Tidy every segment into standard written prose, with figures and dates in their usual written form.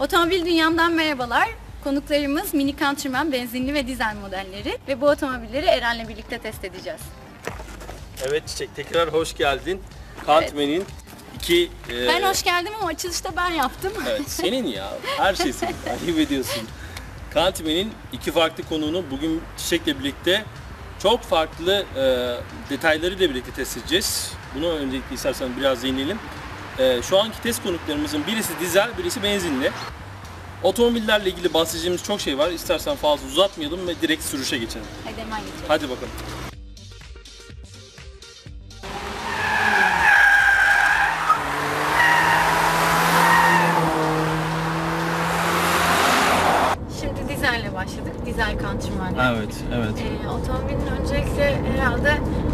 Otomobil dünyamdan merhabalar. Konuklarımız Mini Countryman benzinli ve dizel modelleri ve bu otomobilleri Eren'le birlikte test edeceğiz. Evet Çiçek, tekrar hoş geldin. Countryman'in iki... Ben hoş geldim ama açılışta ben yaptım. Evet, senin ya. Her şey senin. Ayıp ediyorsun. Countryman'in iki farklı konuğunu bugün Çiçek'le birlikte çok farklı detaylarıyla birlikte test edeceğiz. Bunu öncelikle istersen biraz değinelim. Şu anki test konuklarımızın birisi dizel, birisi benzinli. Otomobillerle ilgili bahsedeceğimiz çok şey var. İstersen fazla uzatmayalım ve direkt sürüşe geçelim. Hadi hemen geçelim. Hadi bakalım. Şimdi dizelle başladık. Dizel Countryman'le. Evet. Otomobilin öncelikle herhalde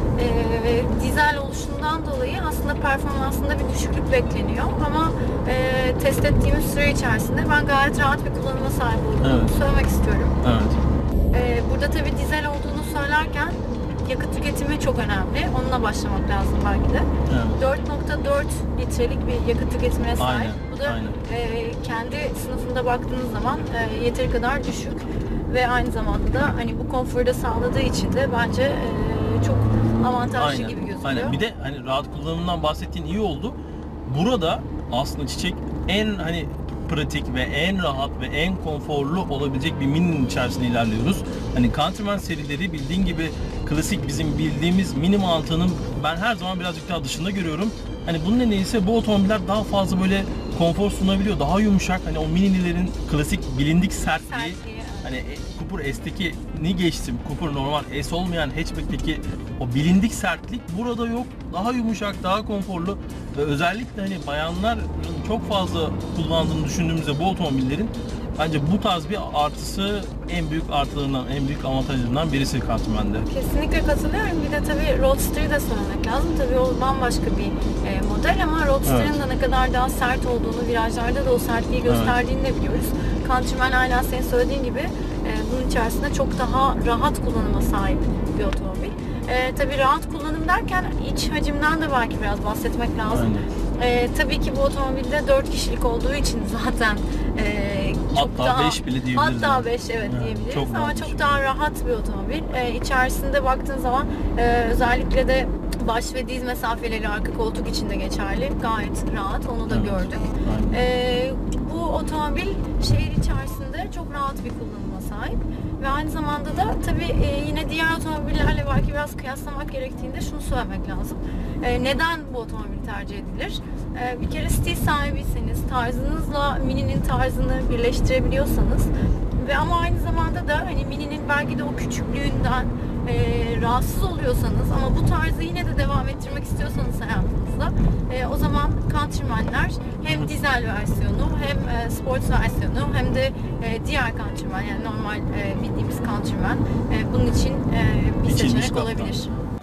dizel oluşundan dolayı aslında performansında bir düşüklük bekleniyor ama test ettiğimiz süre içerisinde ben gayet rahat bir kullanıma sahip olduğunu söylemek istiyorum. Burada tabi dizel olduğunu söylerken yakıt tüketimi çok önemli. Onunla başlamak lazım belki de. 4.4 litrelik bir yakıt tüketimine sahip. Aynen, Bu da kendi sınıfında baktığınız zaman yeteri kadar düşük ve aynı zamanda da hani bu konforu da sağladığı için de bence çok avantajlı gibi gözüküyor. Aynen. Bir de hani rahat kullanımından bahsettiğin iyi oldu. Burada aslında Çiçek en hani pratik ve en rahat ve en konforlu olabilecek bir Mini'nin içerisinde ilerliyoruz. Hani Countryman serileri bildiğin gibi klasik bizim bildiğimiz Mini mantığının ben her zaman birazcık daha dışında görüyorum. Hani bunun nedeniyle bu otomobiller daha fazla böyle konfor sunabiliyor. Daha yumuşak. Hani o Mini'lerin klasik bilindik sertliği. Hani Cooper S'tekini geçtim. Cooper normal S olmayan hatchback'teki o bilindik sertlik burada yok. Daha yumuşak, daha konforlu ve özellikle hani bayanların çok fazla kullandığını düşündüğümüzde bu otomobillerin bence bu tarz bir artısı en büyük artılarından, en büyük avantajlarından birisi Countryman'de. Kesinlikle katılıyorum. Bir de tabii Roadster'ı da söylemek lazım. Tabii o bambaşka bir model ama Roadster'ın da ne kadar daha sert olduğunu, virajlarda da o sertliği gösterdiğini de biliyoruz. Countryman hala senin söylediğin gibi bunun içerisinde çok daha rahat kullanıma sahip bir otomobil. Tabii rahat kullanım derken iç hacimden de belki biraz bahsetmek lazım. Tabii ki bu otomobilde 4 kişilik olduğu için zaten çok hatta daha 5 bile diyebiliriz. Hatta 5 diyebiliriz çok ama çok daha rahat bir otomobil. İçerisinde baktığın zaman özellikle de baş ve diz mesafeleri arka koltuk için de geçerli. Gayet rahat. Onu da gördük. Bu otomobil şehir içerisinde çok rahat bir kullanıma sahip. Ve aynı zamanda da tabii yine diğer otomobillerle belki biraz kıyaslamak gerektiğinde şunu söylemek lazım. Neden bu otomobil tercih edilir? Bir kere stil sahibiyseniz, tarzınızla Mini'nin tarzını birleştirebiliyorsanız ve ama aynı zamanda da hani Mini'nin belki de o küçüklüğünden rahatsız oluyorsanız ama bu tarzı yine de devam ettirmek istiyorsanız hayatınızda o zaman Countryman'ler hem dizel versiyonu hem sports versiyonu hem de diğer Countryman yani normal bildiğimiz Countryman bunun için bir seçenek olabilir.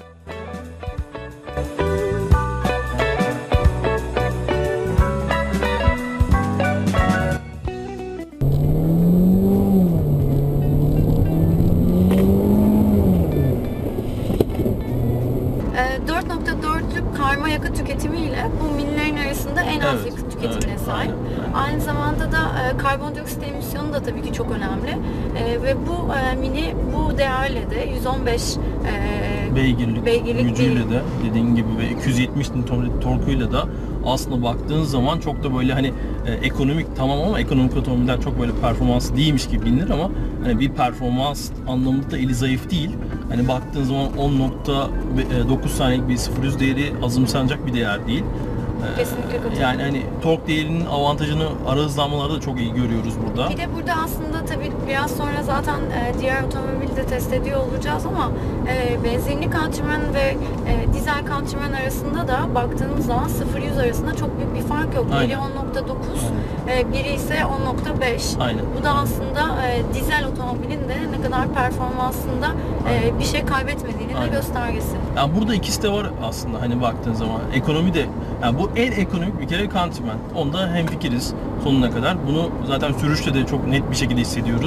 4.4'lük karma yakıt tüketimiyle bu Mini'lerin arasında en az yakıt tüketimine sahip. Aynı zamanda da karbondioksit emisyonu da tabii ki çok önemli. Ve bu Mini bu değerle de 115 beygirlik gücüyle de dediğin gibi ve 270 Nm torkuyla da aslında baktığın zaman çok da böyle hani ekonomik tamam ama ekonomik otomobiller çok böyle performanslı değilmiş gibi bilinir ama hani bir performans anlamında da eli zayıf değil. Hani baktığın zaman 10.9 saniyelik bir 0-100 değeri azımsanacak bir değer değil. Kesinlikle katılıyorum. Yani hani tork değerinin avantajını ara hızlanmalarda da çok iyi görüyoruz burada. Bir de burada aslında tabii biraz sonra zaten diğer otomobili de test ediyor olacağız ama benzinli Countryman ve dizel Countryman arasında da baktığımız zaman 0-100 arasında çok büyük bir fark yok. Biri 10.9, biri ise 10.5. Bu da aslında dizel otomobilin de ne kadar performansında bir şey kaybetmediğinin de göstergesi. Yani burada ikisi de var aslında hani baktığın zaman. Ekonomi de yani bu en ekonomik bir kere Countryman. Onda hemfikiriz sonuna kadar. Bunu zaten sürüşte de çok net bir şekilde hissediyoruz.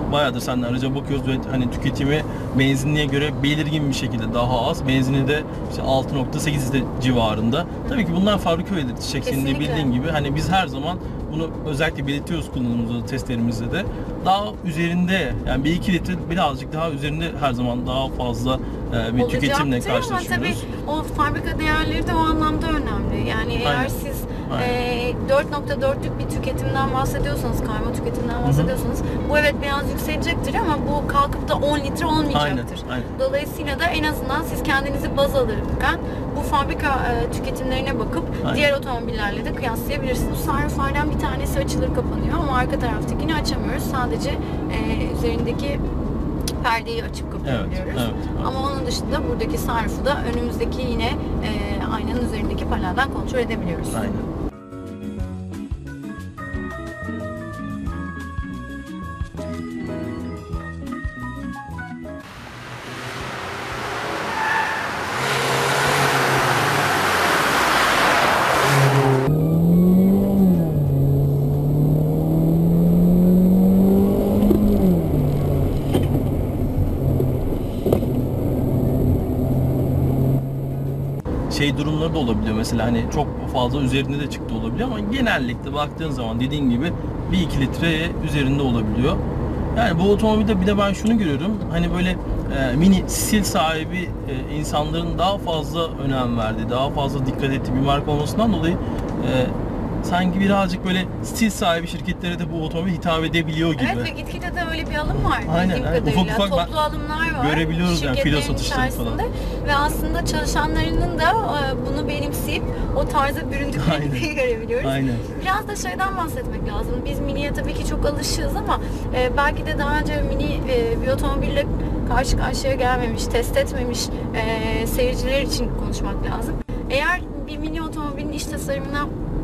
bayağıdır seninle araca bakıyoruz ve hani tüketimi benzinliğe göre belirgin bir şekilde daha az. Benzini de işte 6.8 litre civarında. Tabii ki bunlar fabrika ürettiği çiçek, senin de Kesinlikle. bildiğin gibi. Hani biz her zaman bunu özellikle belirtiyoruz kullanımımızda, testlerimizde de. Daha üzerinde, yani 1-2 litre birazcık daha üzerinde her zaman daha fazla bir tüketimle Olacaktır ama tabii karşılaşıyoruz. o fabrika değerleri de o anlamda önemli. Yani eğer Aynen. siz Aynen. 4.4'lük bir tüketimden bahsediyorsanız, karma tüketimden bahsediyorsanız bu evet biraz yükselecektir ama bu kalkıp da 10 litre olmayacaktır. Aynen. Dolayısıyla da en azından siz kendinizi baz alırken bu fabrika tüketimlerine bakıp Aynen. diğer otomobillerle de kıyaslayabilirsiniz. Sunrooflardan bir tanesi açılır kapanıyor ama arka taraftakini açamıyoruz. Sadece üzerindeki perdeyi açıp kapatabiliyoruz. Evet, evet. Ama onun dışında buradaki sunroof'u da önümüzdeki yine aynanın üzerindeki panelden kontrol edebiliyoruz. Aynen. Şey durumları da olabiliyor mesela, hani çok fazla üzerinde de çıktı olabiliyor ama genellikle baktığın zaman dediğin gibi 1-2 litre üzerinde olabiliyor. Yani bu otomobilde bir de ben şunu görüyorum, hani böyle mini stil sahibi insanların daha fazla önem verdiği, daha fazla dikkat ettiği bir marka olmasından dolayı sanki birazcık böyle stil sahibi şirketlere de bu otomobil hitap edebiliyor gibi. Evet ve gitgide de öyle bir alım var. Aynen, bildiğim aynen. kadarıyla. Ufak ufak Toplu alımlar var. görebiliyoruz yani, filo şirketlerin satışları falan. içerisinde. Ve aslında çalışanlarının da bunu benimseyip o tarza büründüklerini de görebiliyoruz. Aynen. Biraz da şeyden bahsetmek lazım. Biz miniye tabii ki çok alışığız ama belki de daha önce mini bir otomobille karşı karşıya gelmemiş, test etmemiş seyirciler için konuşmak lazım. Eğer bir mini otomobilin iç tasarımına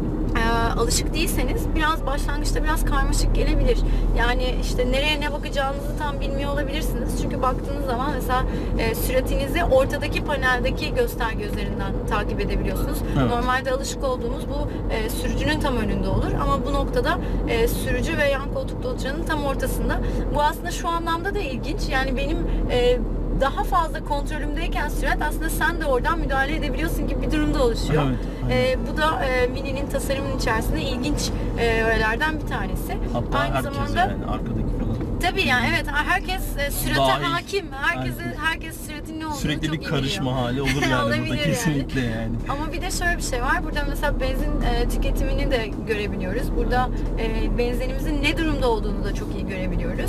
alışık değilseniz biraz başlangıçta biraz karmaşık gelebilir. Yani işte nereye ne bakacağınızı tam bilmiyor olabilirsiniz. Çünkü baktığınız zaman mesela süratinizi ortadaki paneldeki gösterge üzerinden takip edebiliyorsunuz. Evet. Normalde alışık olduğumuz bu sürücünün tam önünde olur ama bu noktada sürücü ve yan koltukta oturanın tam ortasında. Bu aslında şu anlamda da ilginç. Yani benim daha fazla kontrolümdeyken sürat aslında sen de oradan müdahale edebiliyorsun gibi bir durumda oluşuyor. Evet, Bu da Mini'nin tasarımının içerisinde ilginç öğelerden bir tanesi. Hatta Aynı herkes zamanda yani arkadaki falan. tabii yani evet herkes sürate Dahil. hakim. Herkes süratin ne olduğunu Sürekli çok bir iyi karışma biliyor. hali olur yani Olabilir burada yani. kesinlikle yani. Ama bir de şöyle bir şey var. Burada mesela benzin tüketimini de görebiliyoruz. Burada benzinimizin ne durumda olduğunu da çok iyi görebiliyoruz.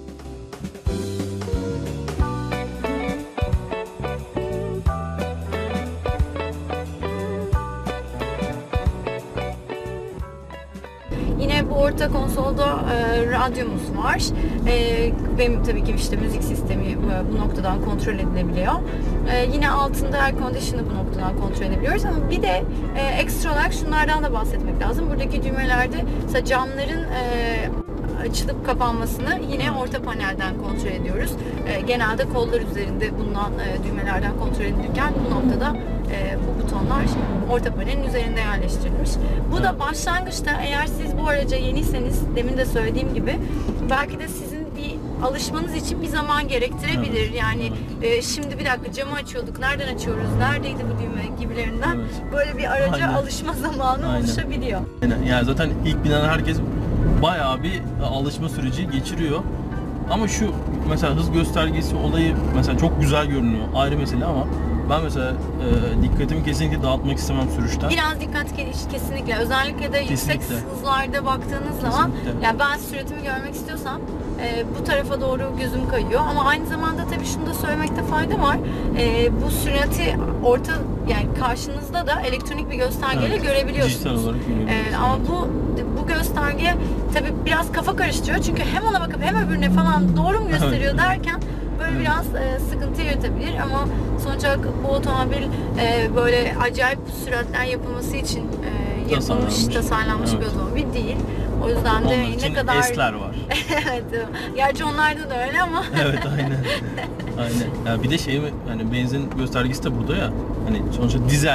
Yine bu orta konsolda radyomuz var. Benim tabii ki işte müzik sistemi bu noktadan kontrol edilebiliyor. Yine altında air condition'ı bu noktadan kontrol edebiliyoruz ama bir de ekstra olarak şunlardan da bahsetmek lazım. Buradaki düğmelerde mesela camların açılıp kapanmasını yine orta panelden kontrol ediyoruz. Genelde kollar üzerinde bulunan düğmelerden kontrol edilirken bu noktada bu butonlar orta panelin üzerinde yerleştirilmiş. Bu da başlangıçta eğer siz bu araca yeniyseniz demin de söylediğim gibi belki de sizin bir alışmanız için bir zaman gerektirebilir. Evet, Yani şimdi bir dakika camı açıyorduk, nereden açıyoruz, neredeydi bu düğme gibilerinden Evet. böyle bir araca Aynen. alışma zamanı Aynen. oluşabiliyor. Yani zaten ilk binen herkes bayağı bir alışma süreci geçiriyor. Ama şu mesela hız göstergesi olayı mesela çok güzel görünüyor, ayrı mesele ama ben mesela dikkatimi kesinlikle dağıtmak istemem sürüşten. Biraz dikkat kesinlikle. Özellikle de yüksek Kesinlikle. hızlarda baktığınız zaman Kesinlikle. yani ben süratimi görmek istiyorsam bu tarafa doğru gözüm kayıyor. Ama aynı zamanda tabii şunu da söylemekte fayda var. Bu sürati yani karşınızda da elektronik bir göstergeyle Evet, görebiliyorsunuz. dijital olarak görebiliyorsunuz. Ama bu gösterge tabii biraz kafa karıştırıyor. Çünkü hem ona bakıp hem öbürüne falan doğru mu gösteriyor Evet. derken böyle biraz sıkıntı yaratabilir ama sonuç olarak bu otomobil böyle acayip süratler yapılması için tasarlanmış Evet. bir otomobil değil. O yüzden de Onlar ne için kadar S'ler var. evet. Gerçi onlarda da öyle ama Evet, aynen. Aynen. Ya bir de şey mi, hani benzin göstergesi de burada ya. Hani sonuçta dizel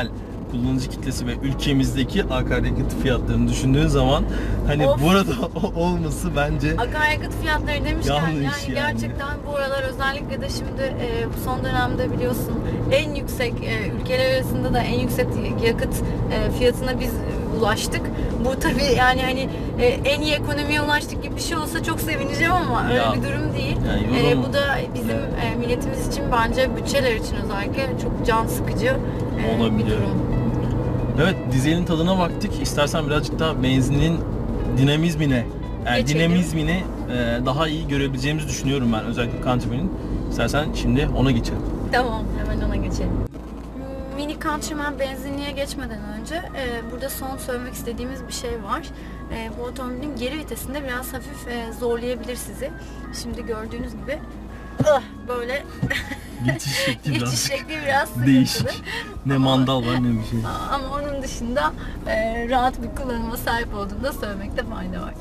kullanıcı kitlesi ve ülkemizdeki akaryakıt fiyatlarını düşündüğün zaman hani Of. burada olması bence Akaryakıt fiyatları demişken Yanlış yani yani. gerçekten bu aralar özellikle de şimdi bu son dönemde biliyorsun en yüksek ülkeler arasında da en yüksek yakıt fiyatına biz ulaştık. Bu tabii yani hani en iyi ekonomiye ulaştık gibi bir şey olsa çok sevineceğim ama öyle Ya, bir durum değil. yani yorum- Bu da bizim milletimiz için bence bütçeler için özellikle çok can sıkıcı bir Olabiliyor. durum. evet, dizelin tadına baktık. İstersen birazcık daha benzinin dinamizmine, Geçelim. dinamizmini daha iyi görebileceğimizi düşünüyorum ben, özellikle Countryman'in. İstersen şimdi ona geçelim. Tamam, hemen ona geçelim. Mini Countryman benzinliğe geçmeden önce burada son söylemek istediğimiz bir şey var. Bu otomobilin geri vitesinde biraz hafif zorlayabilir sizi. Şimdi gördüğünüz gibi böyle Geçiş şekli geçiş biraz şekli biraz sıkıntılı. değişik. Ne mandal var ne bir şey. Ama onun dışında rahat bir kullanıma sahip olduğunu da söylemekte fayda var.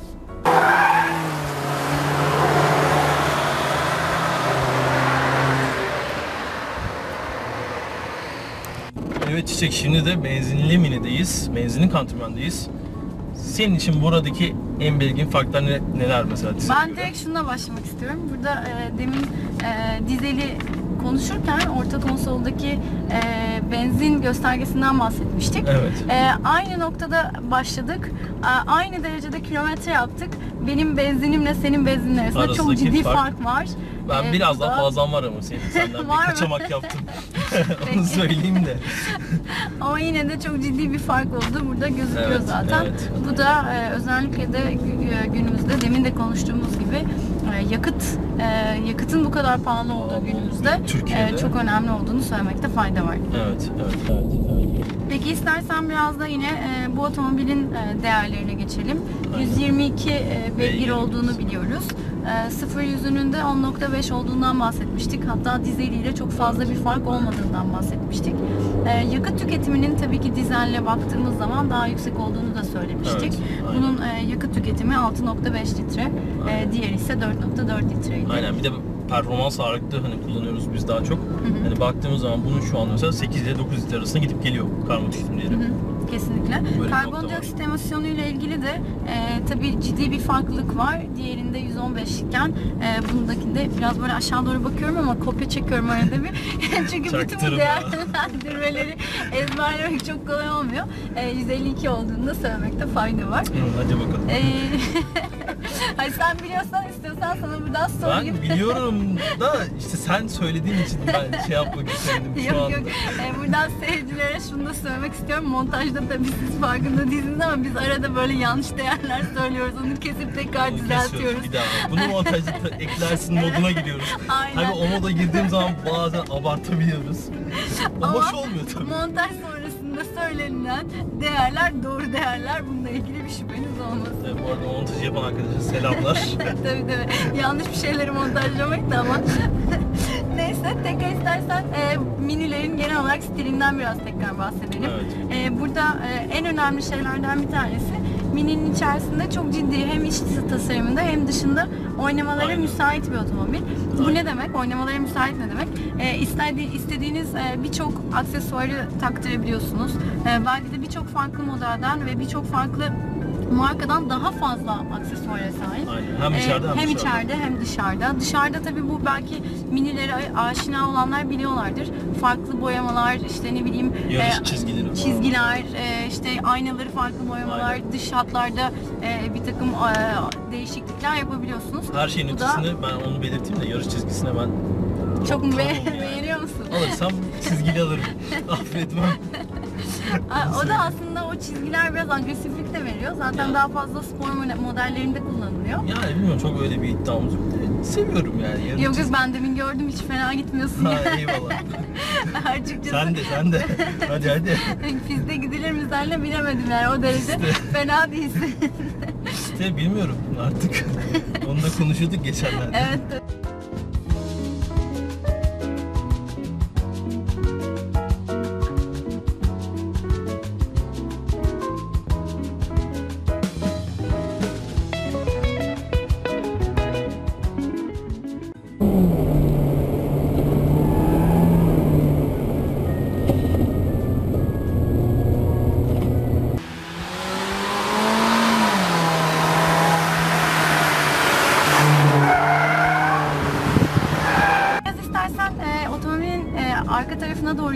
Evet Çiçek, şimdi de benzinli Mini'deyiz. Benzinli Countryman'deyiz. Senin için buradaki en belirgin farklar neler mesela? dizele Ben göre? direkt şuna başlamak istiyorum. Burada demin dizeli konuşurken orta konsoldaki benzin göstergesinden bahsetmiştik. Evet. Aynı noktada başladık. Aynı derecede kilometre yaptık. Benim benzinimle senin benzinin arasında çok Arasındaki ciddi fark- fark var. Ben biraz burada- daha fazlam var ama senden Var bir mı? kaçamak yaptım. Peki. Onu söyleyeyim de. Ama yine de çok ciddi bir fark oldu. Burada gözüküyor Evet, zaten. evet. Bu da özellikle de günümüzde demin de konuştuğumuz gibi yakıtın bu kadar pahalı olduğu günümüzde Türkiye'de. çok önemli olduğunu söylemekte fayda var. Evet. Peki istersen biraz da yine bu otomobilin değerlerine geçelim. Aynen. 122 beygir Beygir. olduğunu biliyoruz. 0-100'ünün de 10.5 olduğundan bahsetmiştik. Hatta dizeliyle çok fazla bir fark olmadığından bahsetmiştik. Yakıt tüketiminin tabii ki dizelle baktığımız zaman daha yüksek olduğunu da söylemiştik. Evet, aynen. Bunun yakıt tüketimi 6.5 litre, Aynen. diğeri ise 4.4 litreydi. Aynen, bir de performans ağırlıklı hani kullanıyoruz biz daha çok. Hani baktığımız zaman bunun şu an mesela 8 ile 9 litre arasında gidip geliyor karma tüketimleri. Kesinlikle. Böyle bir Karbondioksit nokta var. emisyonuyla ilgili de tabii ciddi bir farklılık var. Diğerinde 115 iken bundakinde biraz böyle aşağı doğru bakıyorum ama kopya çekiyorum arada bir. Çünkü bütün bu Çaktırma. değerlendirmeleri ezberlemek çok kolay olmuyor. 152 olduğunu da söylemekte fayda var. Hadi bakalım. Hayır, sen biliyorsan istiyorsan sana buradan sorayım. Ben biliyorum da işte sen söylediğin için ben şey yapmak istedim şu Yok anda. yok. Buradan seyircilere şunu da söylemek istiyorum. Montajda tabii siz farkında değilsiniz ama biz arada böyle yanlış değerler söylüyoruz. Onu kesip tekrar Bunu düzeltiyoruz. kesiyoruz bir daha. Bunu montajda eklersin moduna giriyoruz. Aynen. Tabii o moda girdiğim zaman bazen abartabiliyoruz. O Ama hoş olmuyor tabii. montaj sonrasında söylenilen değerler doğru değerler. Bununla ilgili bir şüpheniz olmasın. Bu arada montajı yapan arkadaşa selamlar. Tabii tabii. Yanlış bir şeyleri montajlamak da ama. Neyse, tekrar istersen minilerin genel olarak stilinden biraz tekrar bahsedelim. Evet. Burada en önemli şeylerden bir tanesi Mini'nin içerisinde çok ciddi hem iç tasarımında hem dışında oynamalara Aynen. müsait bir otomobil. Bu Aynen. ne demek? Oynamalara müsait ne demek? İstediğiniz birçok aksesuarı taktırabiliyorsunuz. Belki de birçok farklı modelden ve birçok farklı markadan daha fazla aksesuara sahip. Aynen. Hem içeride hem dışarıda. içeride hem dışarıda. Dışarıda tabii bu belki minilere aşina olanlar biliyorlardır. Farklı boyamalar, işte ne bileyim Yarış çizgileri falan. çizgiler, işte aynaları farklı boyamalar, Aynen. dış hatlarda bir takım değişiklikler yapabiliyorsunuz. Her şeyin Bu da ötesinde ben onu belirteyim de yarış çizgisine ben çok mu tamam yani. beğeniyor musun? Alırsam çizgili alırım. Affetmem. O da aslında o çizgiler biraz agresiflik de veriyor. Zaten Ya. daha fazla spor modellerinde kullanılıyor. Yani bilmiyorum, çok öyle bir iddiamız yok. Seviyorum yani. Yarış Yok yok, ben demin gördüm, hiç fena gitmiyorsun. Ha, eyvallah. Açıkçası. Sen de. Hadi. Piste gidilir mi senle bilemedim yani, o derece İşte. fena değilsin. İşte bilmiyorum artık. Onu da konuşuyorduk geçenlerde. Evet.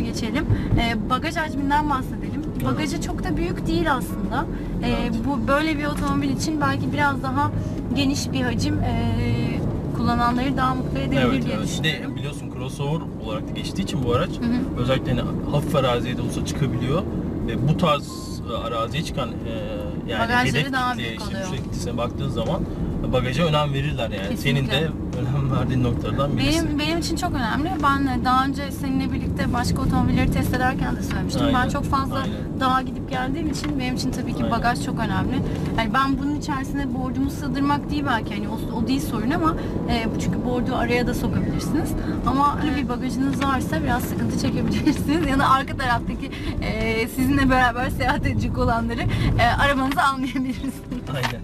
geçelim. Bagaj hacminden bahsedelim. Bagajı çok da büyük değil aslında. Bu böyle bir otomobil için belki biraz daha geniş bir hacim kullananları daha mutlu edebilir diye düşünüyorum. Biliyorsun crossover olarak da geçtiği için bu araç özellikle hani hafif araziye de olsa çıkabiliyor ve bu tarz araziye çıkan yani bagajları hedef daha kitleye, büyük işte oluyor. müşteri kitlesine baktığın zaman bagaja önem verirler yani. Kesinlikle. Senin de önem verdiğin noktalardan birisi. Benim için çok önemli. Ben daha önce seninle birlikte başka otomobilleri test ederken de söylemiştim. Aynen, Ben çok fazla aynen. dağa gidip geldiğim için benim için tabii ki Aynen. bagaj çok önemli. Yani ben bunun içerisine bordumu sığdırmak değil belki hani o değil sorun ama çünkü bordu araya da sokabilirsiniz. Ama bir bagajınız varsa biraz sıkıntı çekebilirsiniz. Ya da arka taraftaki sizinle beraber seyahat edecek olanları arabanıza almayabilirsiniz. Aynen.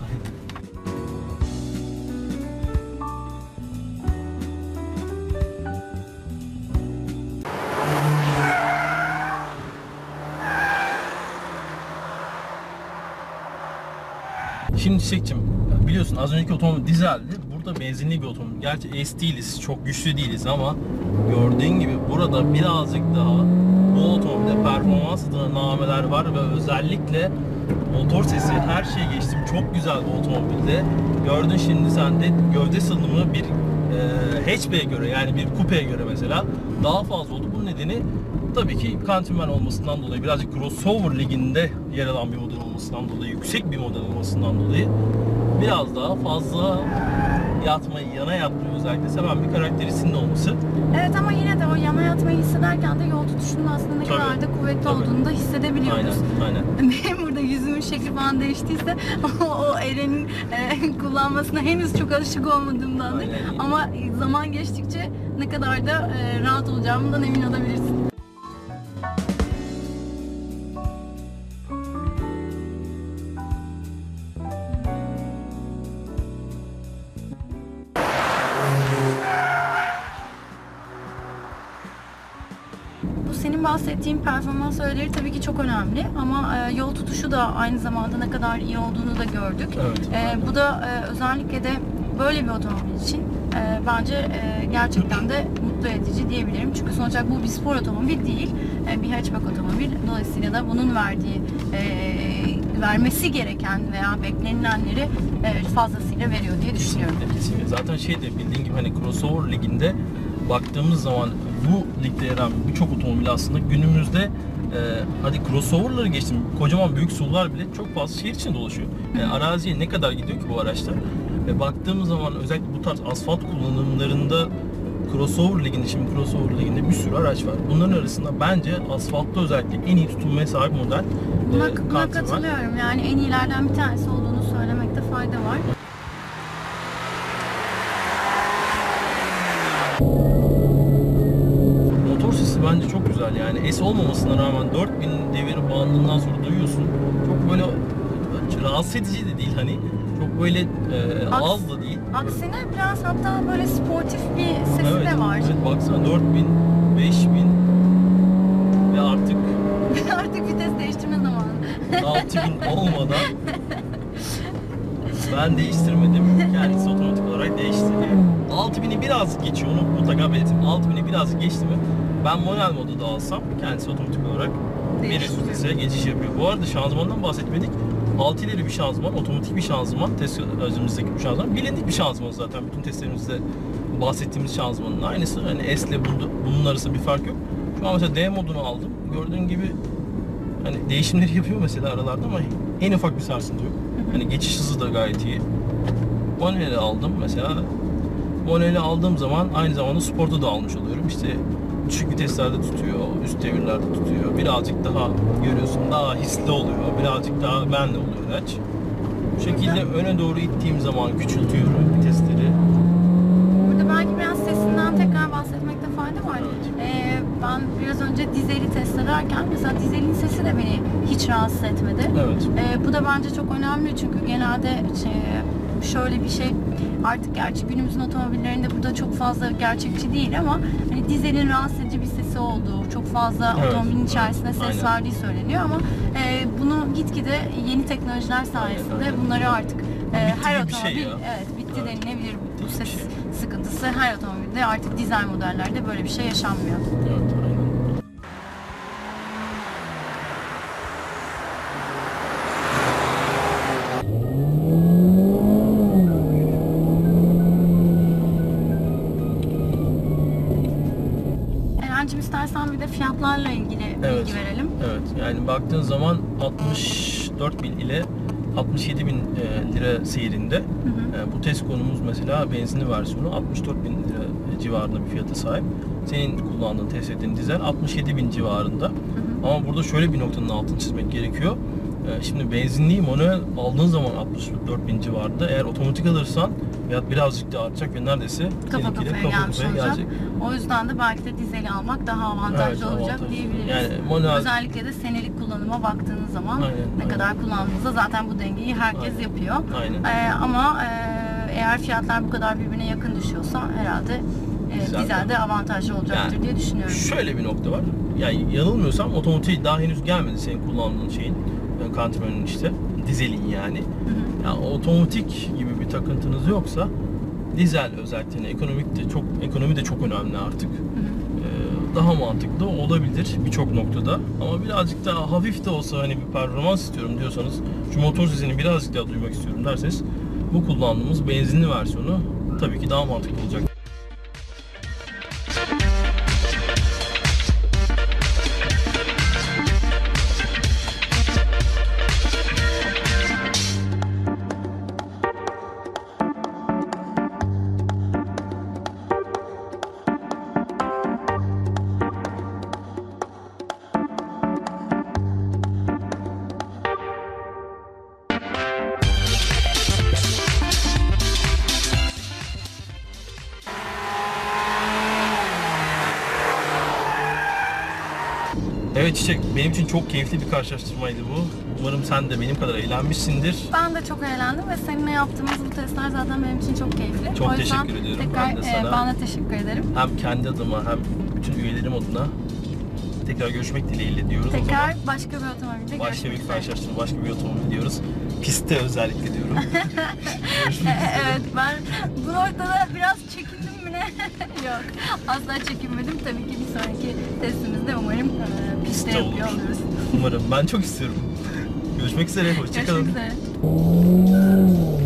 Şimdi Çiçek'cim biliyorsun az önceki otomobil dizeldi. Burada benzinli bir otomobil. Gerçi S değiliz, çok güçlü değiliz ama gördüğün gibi burada birazcık daha bu otomobilde performans adına nameler var ve özellikle motor sesi her şeye geçtim. Çok güzel bu otomobilde. Gördün şimdi sen de gövde salınımı bir hatchback'e göre yani bir kupeye göre mesela daha fazla oldu. Bunun nedeni tabii ki Countryman olmasından dolayı birazcık crossover liginde yer alan bir model olmasından dolayı yüksek bir model olmasından dolayı biraz daha fazla yatmayı, yana yatmayı özellikle seven bir karakterisinin olması. Evet ama yine de o yana yatmayı hissederken de yol tutuşunun aslında ne Tabii, kadar da kuvvetli tabii. olduğunu da hissedebiliyoruz. Aynen. Benim burada yüzümün şekli falan değiştiyse o Eren'in kullanmasına henüz çok alışık olmadığımdandır. Aynen. Ama zaman geçtikçe ne kadar da rahat olacağımdan emin olabilirsin. Bu senin bahsettiğin performans öğeleri tabii ki çok önemli ama yol tutuşu da aynı zamanda ne kadar iyi olduğunu da gördük. Evet. Bu da özellikle de böyle bir otomobil için bence gerçekten de mutlu edici diyebilirim. Çünkü sonuç olarak bu bir spor otomobil değil, bir hatchback otomobil. Dolayısıyla da bunun vermesi gereken veya beklenilenleri fazlasıyla veriyor diye düşünüyorum. Kesinlikle. Zaten bildiğin gibi hani crossover liginde baktığımız zaman bu ligde yer alan birçok otomobil aslında günümüzde hadi crossover'ları geçtim, kocaman büyük SUV'lar bile çok fazla şehir içinde dolaşıyor. Yani araziye ne kadar gidiyor ki bu araçlar? Ve baktığımız zaman özellikle bu tarz asfalt kullanımlarında crossover liginde bir sürü araç var. Bunların arasında bence asfaltta özellikle en iyi tutunmaya sahip model Buna Countryman. katılıyorum. Yani en iyilerden bir tanesi olduğunu söylemekte fayda var. Motor sesi bence çok güzel yani S olmamasına rağmen 4000 devir bandından sonra duyuyorsun. Çok böyle rahatsız edici de değil hani. Çok böyle az da değil. Aksine biraz hatta böyle sportif bir sesi de var. Evet baksana 4000, 5000 ve artık Artık vites değiştirme zamanı. 6000 olmadan ben değiştirmedim. Kendisi otomatik olarak değişti. 6000'i biraz geçiyor, onu mutlaka belirteyim. 6000'i biraz geçti mi ben manuel modu da alsam kendisi otomatik olarak bir üst vitese geçiş yapıyor. Bu arada şanzımandan bahsetmedik. 6 ileri bir şanzıman, otomatik bir şanzıman, test aracımızdaki bir şanzıman. Bilindik bir şanzıman zaten. Bütün testlerimizde bahsettiğimiz şanzımanın aynısı. Hani S ile bunun arasında bir fark yok. Şu an mesela D modunu aldım. Gördüğün gibi hani değişimleri yapıyor mesela aralarda ama en ufak bir sarsıntı yok. Hani geçiş hızı da gayet iyi. Manuel'i aldım mesela. Manuel'i aldığım zaman aynı zamanda sporda da almış oluyorum. İşte düşük viteslerde tutuyor, üst devirlerde tutuyor. Birazcık daha görüyorsun, daha hisli oluyor. Birazcık daha benle oluyor araç. Bu şekilde öne doğru ittiğim zaman küçültüyorum vitesleri. Burada belki biraz sesinden tekrar bahsetmekte fayda var. Ben biraz önce dizeli test ederken mesela dizelin sesi de beni hiç rahatsız etmedi. Evet. Bu da bence çok önemli çünkü genelde şöyle bir şey artık gerçi günümüzün otomobillerinde burada çok fazla gerçekçi değil ama hani dizelin rahatsız edici bir sesi olduğu, çok fazla Evet, otomobilin içerisinde ses aynen. verdiği söyleniyor ama bunu gitgide yeni teknolojiler sayesinde aynen. bunları artık her gibi bir şey otomobil ya. bitti Evet. denilebilir bu Bitti ses bir şey. sıkıntısı her otomobilde artık dizel modellerde böyle bir şey yaşanmıyor. Evet, aynen. baktığın zaman 64.000 ile 67.000 lira seyrinde. Bu test konumuz mesela benzinli versiyonu 64.000 lira civarında bir fiyata sahip. Senin kullandığın, test ettiğin dizel 67.000 civarında. Ama burada şöyle bir noktanın altını çizmek gerekiyor. Şimdi benzinliği manuel aldığın zaman 64.000 civarında. Eğer otomatik alırsan fiyat birazcık daha artacak ve neredeyse Kafa seninkiyle kafaya gelmiş olacak. gelecek. O yüzden de belki de dizeli almak daha avantajlı olacak avantajlı. diyebiliriz. Yani manuel... Özellikle de senelik kullanıma baktığınız zaman Aynen. ne kadar kullandığınızda zaten bu dengeyi herkes yapıyor. Aynen. Ama eğer fiyatlar bu kadar birbirine yakın düşüyorsa herhalde dizelde avantajlı olacaktır diye düşünüyorum. Şöyle bir nokta var. Yani yanılmıyorsam otomatik daha henüz gelmedi senin kullandığın şeyin. Countryman'ın işte dizelin yani. Yani otomatik gibi bir takıntınız yoksa dizel özellikle ekonomi de çok önemli artık. Daha mantıklı olabilir birçok noktada. Ama birazcık daha hafif de olsa hani bir performans istiyorum diyorsanız, şu motor sesini birazcık daha duymak istiyorum derseniz bu kullandığımız benzinli versiyonu tabii ki daha mantıklı olacak. Evet Çiçek, benim için çok keyifli bir karşılaştırmaydı bu. Umarım sen de benim kadar eğlenmişsindir. Ben de çok eğlendim ve seninle yaptığımız bu testler zaten benim için çok keyifli. Çok o yüzden teşekkür ediyorum. tekrar Ben de sana. ben de teşekkür ederim. Hem kendi adıma hem bütün üyelerim adına tekrar görüşmek dileğiyle diyoruz o zaman. Tekrar başka bir otomobilde Başka görüşmek bir üzere. karşılaştırma, başka bir otomobil diyoruz. Pistte özellikle diyorum. Görüşmek üzere. Evet, ben bu noktada biraz çekindim mi ne? Yok, asla çekinmedim. Tabii ki bir sonraki testimizde umarım pistte Pistte yapıyor olur. oluruz. Umarım. Ben çok istiyorum. Görüşmek üzere. Hoşçakalın. Görüşmek üzere.